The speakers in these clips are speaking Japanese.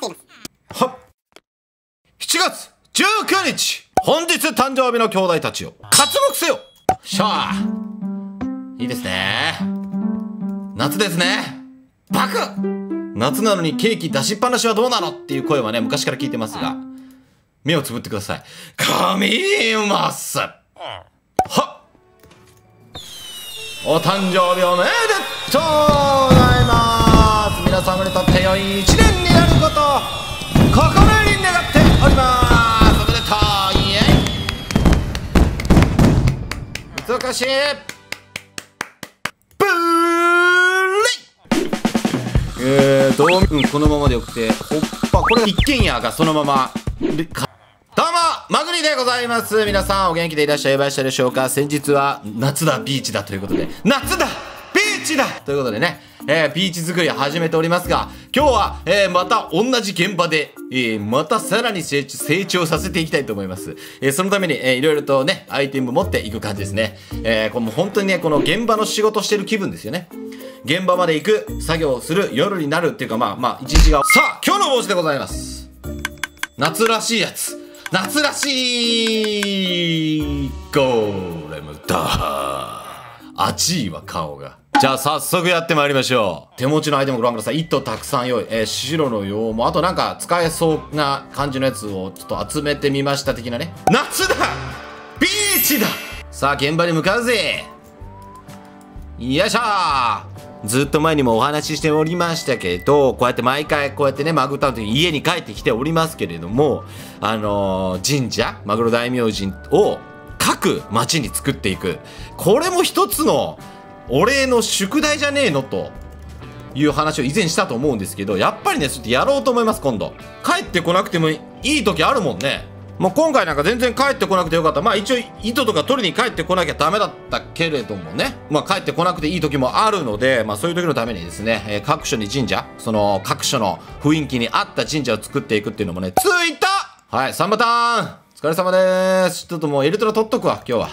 しています。 はっ、7月19日、本日誕生日の兄弟たちよ、活目せよ。しゃあ、いいですね。夏ですね。バカ、夏なのにケーキ出しっぱなしはどうなのっていう声はね、昔から聞いてますが、目をつぶってください。神うまっす。はっ、お誕生日おめでとうございます。皆様にとって良い一年になることを心に願っております。おめでとう。イエイ。難しい。ブーリこのままでよくて、ほっぱ、これ一軒家がそのままでか。どうも、マグニでございます。皆さんお元気でいらっしゃいましたでしょうか。先日は夏だビーチだということで、夏だビーチだということでね、ビーチ作り始めておりますが、今日は、また同じ現場で、またさらに成長させていきたいと思います。そのために、いろいろとね、アイテム持っていく感じですね。この本当にね、この現場の仕事してる気分ですよね。現場まで行く、作業をする、夜になるっていうか、まあ、一日が。さあ、今日の帽子でございます。夏らしいやつ。夏らしいゴーレムだ。熱いわ、顔が。じゃあ早速やってまいりましょう。手持ちのアイテムご覧ください。糸たくさん用意。白の羊毛。あとなんか使えそうな感じのやつをちょっと集めてみました的なね。夏だビーチだ。さあ現場に向かうぜ。よいしょー。ずっと前にもお話ししておりましたけど、こうやって毎回こうやってね、マグロタウンという家に帰ってきておりますけれども、神社、マグロ大明神を各町に作っていく。これも一つのお礼の宿題じゃねえのという話を以前したと思うんですけど、やっぱりね、ちょっとやろうと思います、今度。帰ってこなくてもいい時あるもんね。もう今回なんか全然帰ってこなくてよかった。まあ一応糸とか取りに帰ってこなきゃダメだったけれどもね。まあ帰ってこなくていい時もあるので、まあそういう時のためにですね、各所に神社、その各所の雰囲気に合った神社を作っていくっていうのもね、ついた。はい、3パターンお疲れ様です。ちょっともうエルトラ取っとくわ、今日は。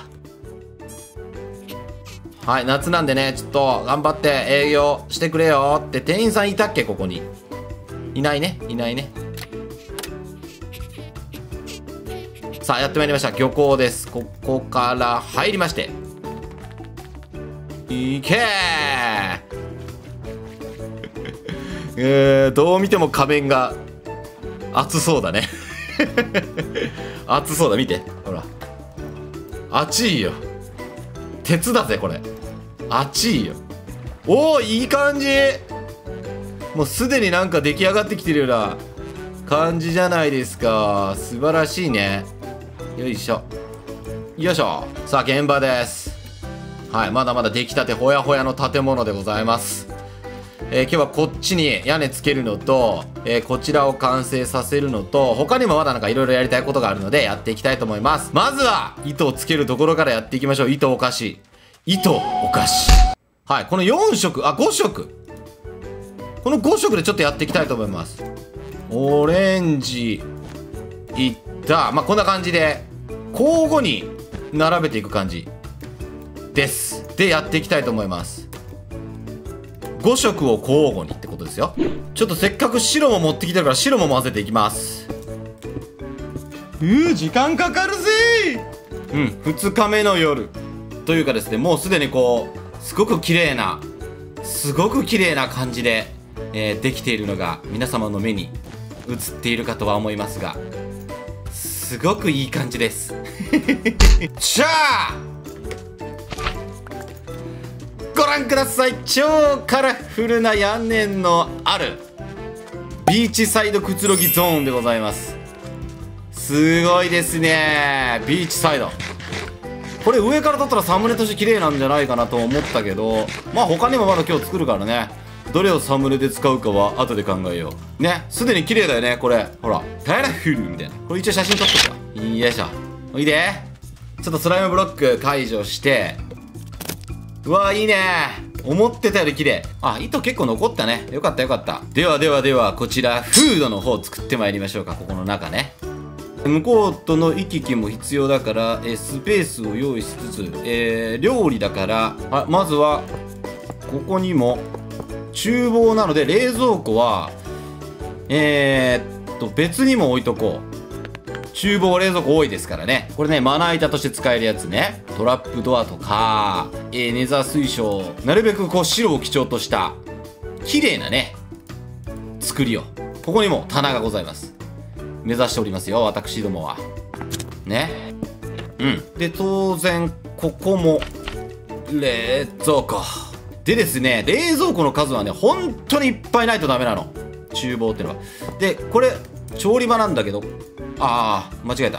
はい、夏なんでね、ちょっと頑張って営業してくれよって店員さんいたっけ、ここに。いないね、いないね。さあやってまいりました。漁港です。ここから入りましていけーどう見ても仮面が熱そうだね熱そうだ、見てほら、熱いよ。鉄だぜこれ、熱いよ。おお、いい感じ。もうすでになんか出来上がってきてるような感じじゃないですか。素晴らしいね。よいしょよいしょ。さあ現場です。はい、まだまだ出来たてほやほやの建物でございます。今日はこっちに屋根つけるのと、こちらを完成させるのと、他にもまだなんかいろいろやりたいことがあるのでやっていきたいと思います。まずは糸をつけるところからやっていきましょう。糸お菓子、糸お菓子。はい、この4色、あ、5色、この5色でちょっとやっていきたいと思います。オレンジいった。まあこんな感じで交互に並べていく感じですでやっていきたいと思います。5色を交互にってことですよ。ちょっとせっかく白も持ってきてるから白も混ぜていきます。時間かかるぜー。2日目の夜というかですね、もうすでにこうすごく綺麗な感じで、できているのが皆様の目に映っているかとは思いますが、すごくいい感じですしゃあご覧ください。超カラフルな屋根のあるビーチサイドくつろぎゾーンでございます。すごいですね、ビーチサイド。これ上から撮ったらサムネとして綺麗なんじゃないかなと思ったけど、まあ他にもまだ今日作るからね、どれをサムネで使うかは後で考えようね。すでに綺麗だよねこれ。ほらカラフルみたいな。これ一応写真撮っとくわ。よいしょ。おいで。ちょっとスライムブロック解除して、うわいいね、思ってたより綺麗。あ、糸結構残ったね。よかったよかった。ではこちらフードの方作ってまいりましょうか。ここの中ね、向こうとの行き来も必要だから、スペースを用意しつつ、料理だから、まずはここにも厨房なので冷蔵庫は、 別にも置いとこう。厨房冷蔵庫多いですからね。これね、まな板として使えるやつね。トラップドアとか、ネザー水晶。なるべくこう白を基調とした、綺麗なね、作りを。ここにも棚がございます。目指しておりますよ、私どもは。ね。うん。で、当然、ここも、冷蔵庫。でですね、冷蔵庫の数はね、本当にいっぱいないとダメなの。厨房ってのは。で、これ、調理場なんだけど、間違えた。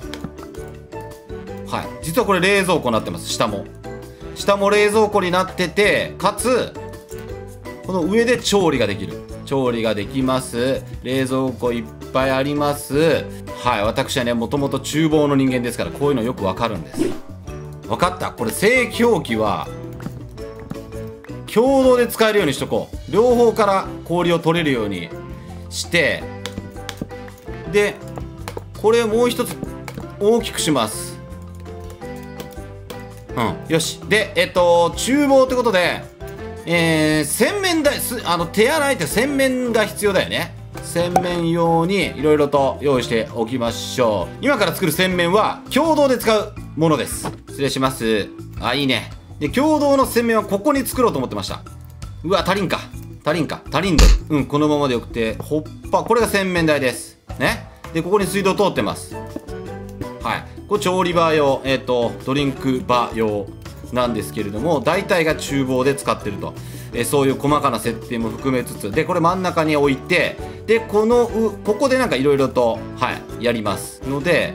はい。実はこれ冷蔵庫になってます、下も。下も冷蔵庫になってて、かつ、この上で調理ができる。調理ができます。冷蔵庫いっぱいあります。はい。私はね、もともと厨房の人間ですから、こういうのよくわかるんです。わかった。これ、製氷機は、共同で使えるようにしとこう。両方から氷を取れるようにして、で、これをもう一つ大きくします。うん。よし。で、厨房ってことで、洗面台、手洗いって洗面が必要だよね。洗面用にいろいろと用意しておきましょう。今から作る洗面は共同で使うものです。失礼します。いいね。で、共同の洗面はここに作ろうと思ってました。うわ、足りんか。足りんでる。うん、このままでよくて、これが洗面台です。ね。で、ここに水道通ってます。はい。これ調理場用、ドリンク場用なんですけれども、大体が厨房で使ってると。そういう細かな設定も含めつつ、で、これ真ん中に置いて、で、ここでなんかいろいろと、はい、やりますので、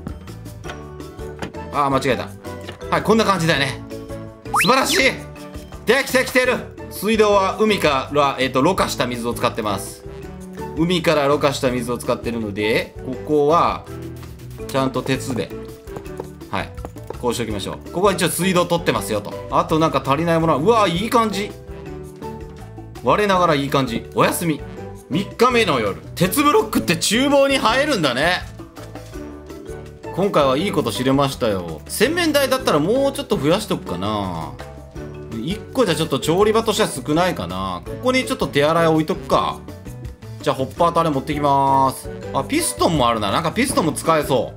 間違えた。はい、こんな感じだよね。素晴らしい。できてきてる。水道は海から、ろ過した水を使ってます。海からろ過した水を使ってるので、ここは、ちゃんと鉄で、はい、こうしておきましょう。ここは一応水道取ってますよと。あとなんか足りないものは、うわー、いい感じ。我ながらいい感じ。おやすみ。3日目の夜。鉄ブロックって厨房に入るんだね。今回はいいこと知れましたよ。洗面台だったらもうちょっと増やしとくかな。1個じゃちょっと調理場としては少ないかな。ここにちょっと手洗い置いとくか。じゃあホッパーとあれ持ってきまーす。ピストンもあるな。なんかピストンも使えそう。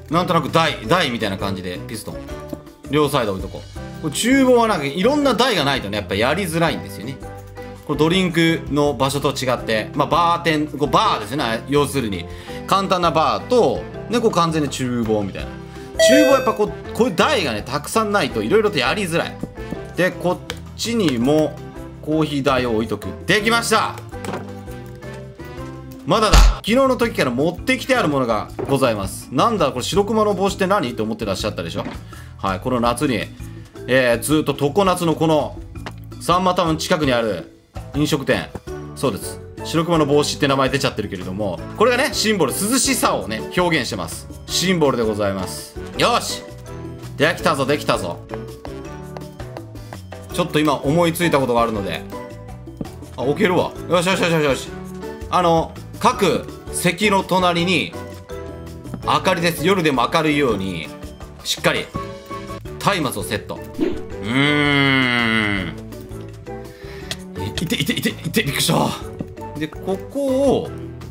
なんとなく台みたいな感じでピストン両サイド置いとこう。これ厨房はなんかいろんな台がないとね、やっぱやりづらいんですよね。これドリンクの場所と違って、バーですね。要するに簡単なバーと、ね、こう完全に厨房みたいな。厨房はやっぱこういう台がねたくさんないといろいろとやりづらい。で、こっちにもコーヒー台を置いとく。できました。まだだ。昨日の時から持ってきてあるものがございます。なんだこれ、白熊の帽子って何って思ってらっしゃったでしょ。はい、この夏に、ずっと常夏のこのサンマタウン近くにある飲食店、そうです、白熊の帽子って名前出ちゃってるけれども、これがねシンボル、涼しさをね表現してます。シンボルでございます。よし、できたぞできたぞ。ちょっと今思いついたことがあるので、置けるわ。よしよしよしよし。各席の隣に明かりです。夜でも明るいようにしっかり松明をセット。いてびっくりした。で、ここを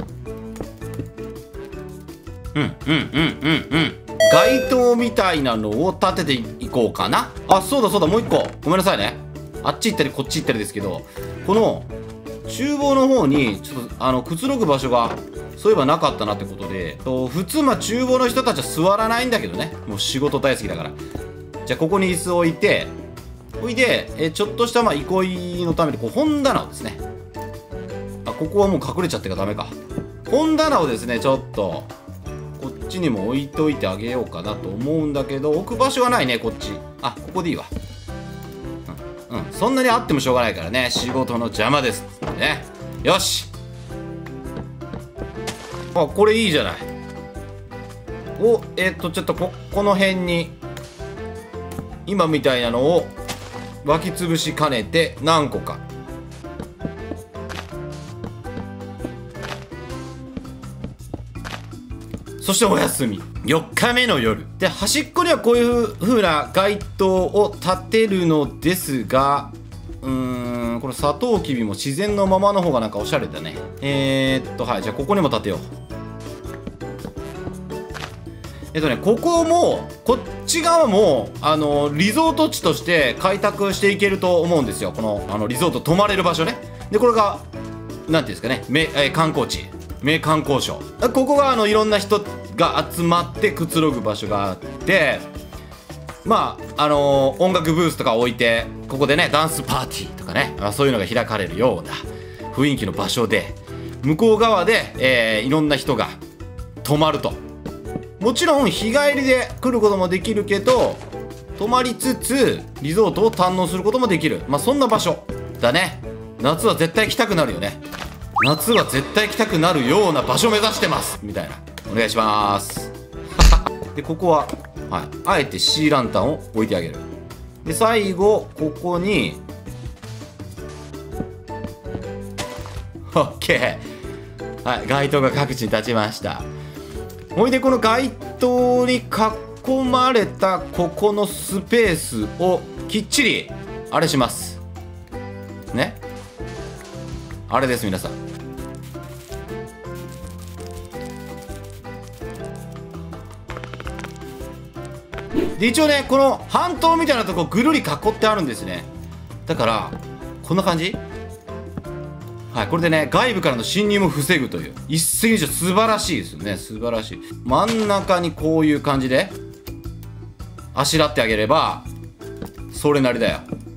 街灯みたいなのを立てていこうかな。そうだ、もう一個ごめんなさいね。あっち行ったりこっち行ったりですけど、この厨房の方にちょっとくつろぐ場所がそういえばなかったなってことで、普通厨房の人たちは座らないんだけどね、もう仕事大好きだから。じゃあここに椅子を置いて、ちょっとした憩いのために本棚をですね、ここはもう隠れちゃってからダメか。本棚をですねちょっとこっちにも置いといてあげようかなと思うんだけど、置く場所がないね。こっち、ここでいいわ。そんなにあってもしょうがないからね、仕事の邪魔ですね。よし、これいいじゃない。ちょっとこの辺に今みたいなのを湧き潰し兼ねて何個か。そしてお休み。4日目の夜で、端っこにはこういう風な街灯を立てるのですが、 これサトウキビも自然のままの方がなんかおしゃれだね。はい、じゃあここにも建てよう。ここも、こっち側も、リゾート地として開拓していけると思うんですよ。この、リゾート泊まれる場所ね。で、これが、なんていうんですかね、観光地、名観光所。ここが、いろんな人が集まってくつろぐ場所があって、まあ、音楽ブースとか置いて、ここでね、ダンスパーティーとかね、そういうのが開かれるような雰囲気の場所で、向こう側で、いろんな人が泊まると。もちろん日帰りで来ることもできるけど、泊まりつつリゾートを堪能することもできる、まあそんな場所だね。夏は絶対来たくなるよね。夏は絶対来たくなるような場所目指してますみたいな。お願いしますでここは、はい、あえてシーランタンを置いてあげる。で最後ここにオッケー、はい、街灯が各地に立ちました。ほいでこの街灯に囲まれたここのスペースをきっちりあれしますね。あれです、皆さん。で一応ね、この半島みたいなとこぐるり囲ってあるんですね。だからこんな感じ。はい、これでね、外部からの侵入も防ぐという、一石二鳥、素晴らしいですよね。素晴らしい。真ん中にこういう感じであしらってあげればそれなりだよ。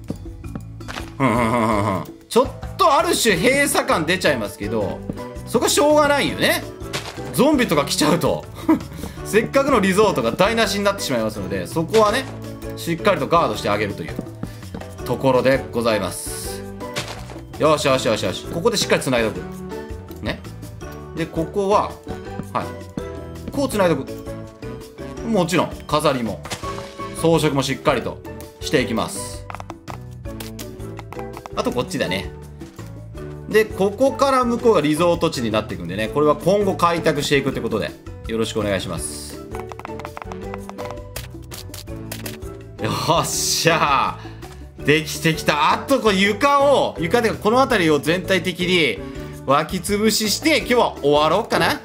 ちょっとある種閉鎖感出ちゃいますけど、そこはしょうがないよね。ゾンビとか来ちゃうとせっかくのリゾートが台無しになってしまいますので、そこはねしっかりとガードしてあげるというところでございます。よしよしよしよし、ここでしっかり繋いでおくね。でここははいこう繋いでおく。もちろん飾りも装飾もしっかりとしていきます。あとこっちだね。でここから向こうがリゾート地になっていくんでね、これは今後開拓していくってことでよろしくお願いします。よっしゃー、できてきた。あとこれ床でこの辺りを全体的に湧き潰しして今日は終わろうかな。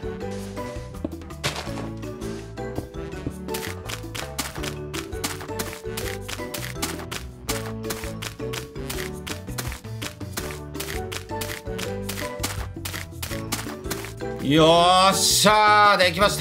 よっしゃー、できました。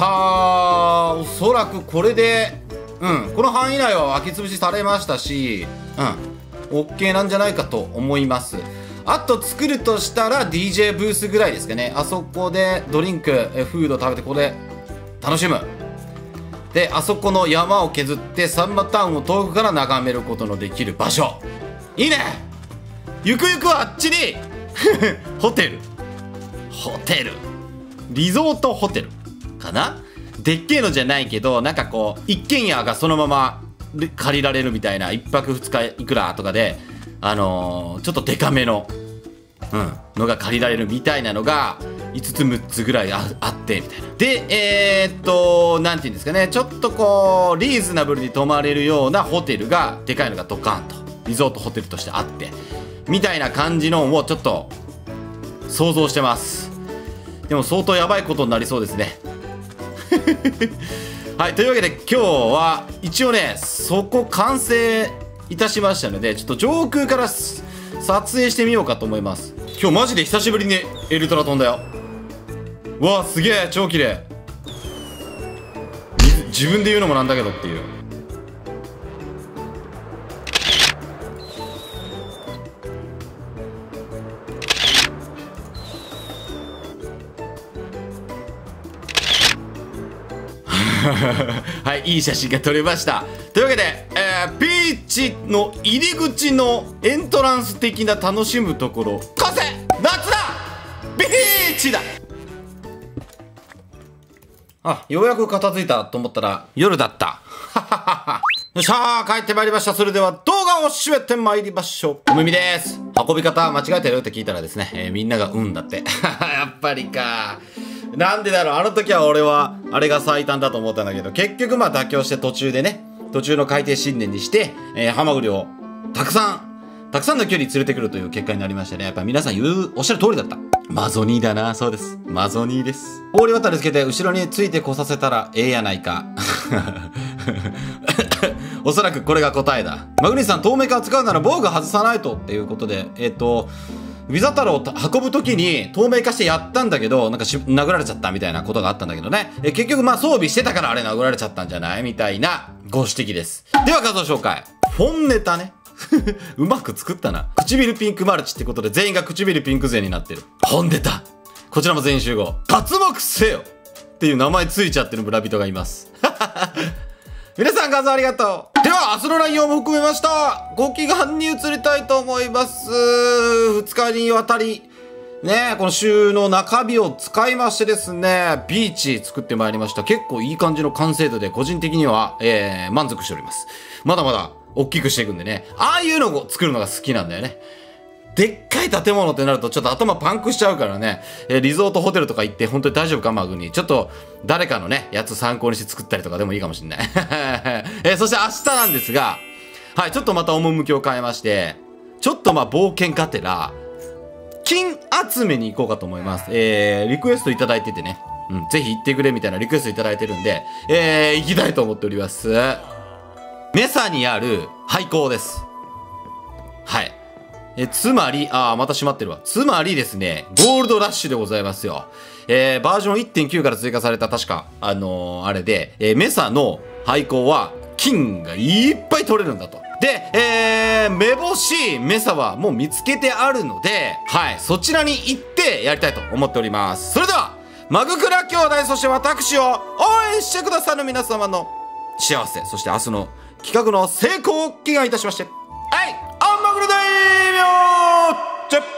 おそらくこれでこの範囲内は湧き潰しされましたし、OK なんじゃないかと思います。あと作るとしたら DJ ブースぐらいですかね。あそこでドリンク、フード食べてここで楽しむ。であそこの山を削ってサンマタウンを遠くから眺めることのできる場所、いいね。ゆくゆくはあっちにホテルリゾートホテルかな。でっけえのじゃないけど、なんかこう一軒家がそのまま借りられるみたいな、1泊2日いくらとかでちょっとデカめののが借りられるみたいなのが5つ6つぐらいあってみたいな。でなんていうんですかね、ちょっとこうリーズナブルに泊まれるようなホテルがでかいのがドカンとリゾートホテルとしてあってみたいな感じのをちょっと想像してます。でも相当やばいことになりそうですねはい、というわけで今日は一応ねそこ完成いたしましたので、ちょっと上空から撮影してみようかと思います。今日マジで久しぶりにエルトラ飛んだよ。うわすげえ、超綺麗。自分で言うのもなんだけどっていう。はい、いい写真が撮れました。というわけで、ビーチの入り口のエントランス的な楽しむところ、完成。夏だ、ビーチだ。あ、ようやく片付いたと思ったら夜だったよっしゃー、帰ってまいりました。それでは動画を締めてまいりましょう。お耳です。運び方間違えてるって聞いたらですね、みんながだってやっぱりか。なんでだろう、あの時は俺はあれが最短だと思ったんだけど、結局まあ妥協して途中の海底新年にして、ハマグリをたくさんたくさんの距離連れてくるという結果になりましてね。やっぱ皆さんおっしゃる通りだった。マゾニーだな。そうです。マゾニーです。氷渡りつけて後ろについてこさせたらええやないか。おそらくこれが答えだ。マグニさん、透明化使うなら防具外さないとっていうことで、ウィザ太郎を運ぶときに透明化してやったんだけど、なんか殴られちゃったみたいなことがあったんだけどね。結局まあ装備してたからあれ殴られちゃったんじゃないみたいなご指摘です。では画像紹介。フォンネタね。うまく作ったな。唇ピンクマルチってことで全員が唇ピンク勢になってる。フォンネタ。こちらも全員集合。刮目せよっていう名前ついちゃってる村人がいます。皆さん画像ありがとう。では、明日の内容も含めました。ご祈願に移りたいと思います。2日にわたり、ね、この週の中日を使いましてですね、ビーチ作ってまいりました。結構いい感じの完成度で、個人的には、満足しております。まだまだ大きくしていくんでね、ああいうのを作るのが好きなんだよね。でっかい建物ってなるとちょっと頭パンクしちゃうからね、リゾートホテルとか行って本当に大丈夫かマグに。ちょっと誰かのね、やつ参考にして作ったりとかでもいいかもしんない。そして明日なんですが、はい、ちょっとまた趣を変えまして、ちょっとまあ冒険がてら、金集めに行こうかと思います。リクエストいただいててね、ぜひ行ってくれみたいなリクエストいただいてるんで、行きたいと思っております。メサにある廃校です。はい。つまり、また閉まってるわ。つまりですね、ゴールドラッシュでございますよ。バージョン 1.9 から追加された確か、あれで、メサの廃校は金がいっぱい取れるんだと。で、めぼしいメサはもう見つけてあるので、はい、そちらに行ってやりたいと思っております。それでは、マグクラ兄弟、そして私を応援してくださる皆様の幸せ、そして明日の企画の成功を祈願いたしまして、はい、マグロ大名チェ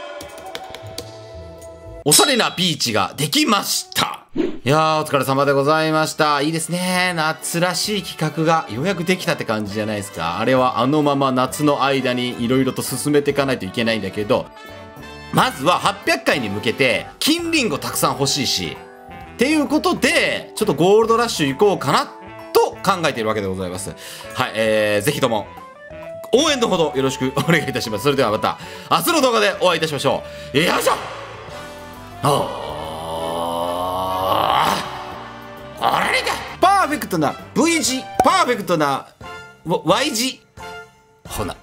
おしゃれなビーチができました。いやー、お疲れ様でございました。いいですね。夏らしい企画がようやくできたって感じじゃないですか。あれはあのまま夏の間に色々と進めていかないといけないんだけど、まずは800回に向けて金リンゴたくさん欲しいし、っていうことで、ちょっとゴールドラッシュ行こうかなと考えているわけでございます。はい、ぜひとも応援のほどよろしくお願いいたします。それではまた明日の動画でお会いいたしましょう。よいしょ。あられだ。パーフェクトな V 字、パーフェクトな Y 字。ほな。